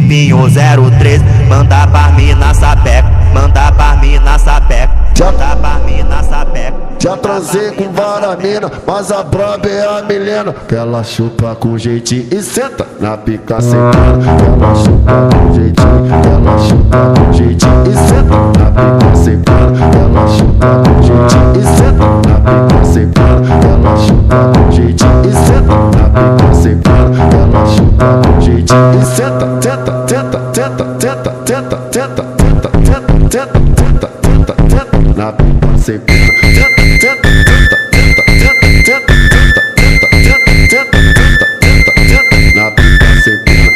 Felypinho 03, manda pra mim na sapeca, manda pra mim na sapeca, manda pra mim na sapeca. Já transei com várias mina, mas a braba é a Milena. Que ela chupa com jeitinho e senta na pica sem pena. Que ela chupa com jeitinho, que ela chupa com jeitinho e senta na pica sem pena. Que ela chupa com jeitinho e senta na pica sem pena. Que ela chupa com jeitinho e senta na pica sem pena. Que ela chupa com jeitinho e senta, tenta, tenta, tenta, tenta, tenta, tenta, tenta, tenta, tenta, tenta, tenta, tenta na pica sem pena. Na pica sem pena.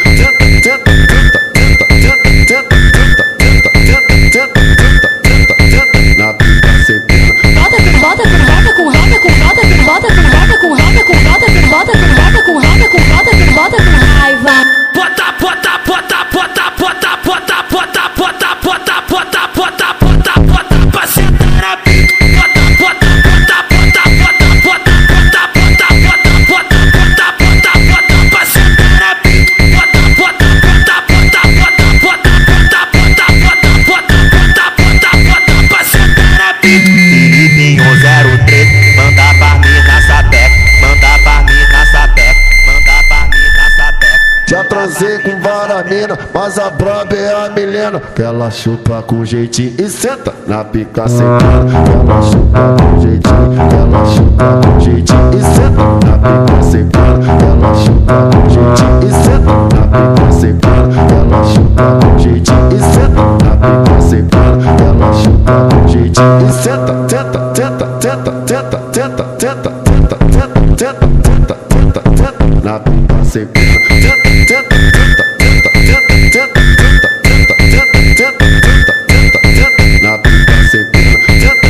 Na pica sem pena. Bota com raiva com raiva com bota com raiva com raiva com bota com bota com raiva com raiva com bota com bota com raiva. Bota, bota, bota, bota, bota, bota, bota, bota, bota, bota, bota, bota, bota pra sentar na pica. Bota, bota, bota, bota, bota, bota, bota, bota, bota, bota, bota, bota, bota pra sentar na pica. Bota, bota, bota, bota, bota, bota, bota, bota, bota, bota, bota, bota pra sentar na pica. Felypinho 03, manda pra mim na sapeca, manda pra mim na sapeca, manda pra mim na sapeca. Já transei com várias mina, mas a braba é a Milena. Que ela chupa com jeitinho e senta na pica sem pena. Que ela chupa com jeitinho, que ela chupa com jeitinho e senta na pica sem pena. Que ela chupa com jeitinho e senta na pica sem pena. Que ela chupa com jeitinho e senta na pica sem pena. Que ela chupa com jeitinho e senta, tenta, tenta, tenta, tenta, tenta, tenta, tenta, tenta, tenta, tenta, tenta na pica sem pena. Na pica sem pena.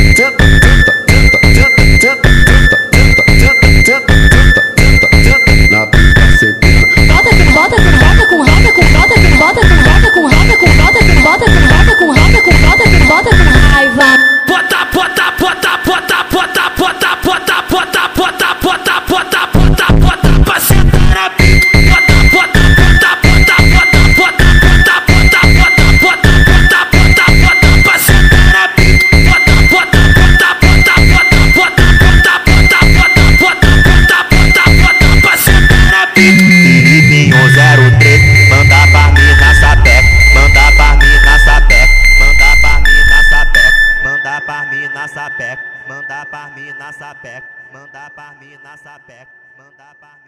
Na pica sem pena. Bota com raiva com raiva com bota com bota com raiva com raiva com bota com bota com raiva com raiva com bota com bota com raiva. Bota, bota, bota, bota, bota, bota, bota, bota, bota, bota, bota, bota, bota pra sentar na pica. Bota, bota, bota, bota, bota, bota, bota, bota, bota, bota, bota, bota, bota pra sentar na pica. Bota, bota, bota, bota, bota, bota, bota, bota, bota, bota, bota, bota pra sentar na pica. Felypinho 03, manda pra mim na sapeca, manda pra mim na sapeca, manda pra mim na sapeca, manda pra mim na sapeca, manda pra mim na sapeca, manda pra mim na sapeca, manda pra mim.